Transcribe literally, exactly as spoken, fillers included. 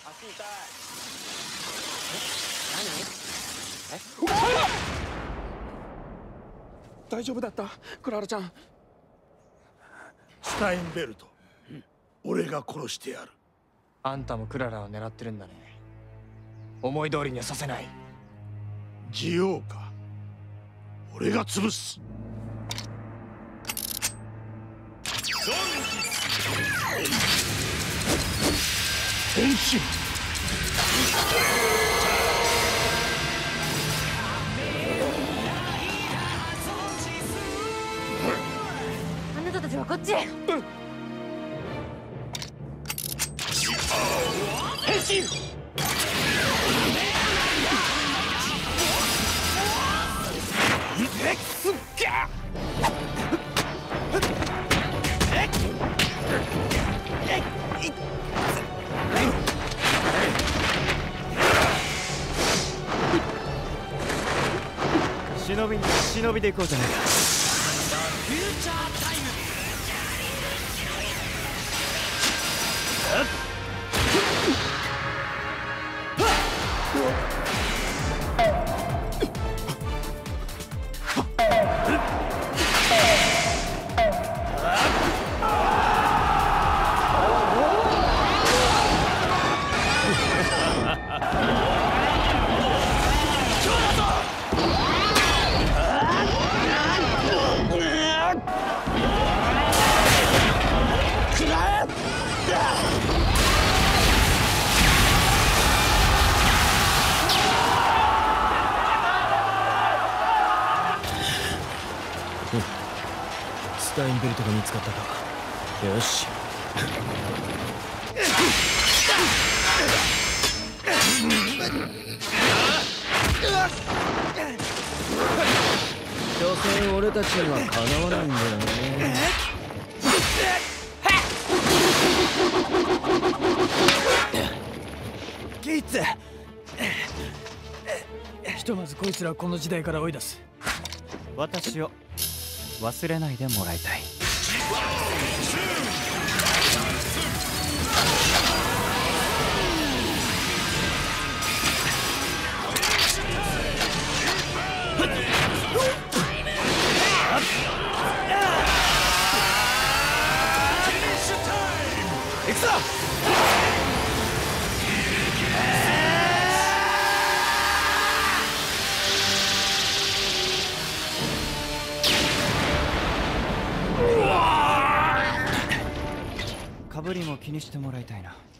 足痛い。 え？何？大丈夫だった、クララちゃん。 スタインベルト、俺が殺してやる。 あんたもクララを狙ってるんだね。思い通りにはさせない。 ジオウか。俺が潰す。変身。 あなたたちはこっち。うん、 変身。すっげえ。 忍びに忍びでいこうじゃないか。フューチャータイム。 スタインベルトが見つかったか。よし。所詮俺たちにはかなわないんだよね。 ギーツ、ひとまずこいつらをこの時代から追い出す。私を忘れないでもらいたい。行くぞ。かぶりも気にしてもらいたいな。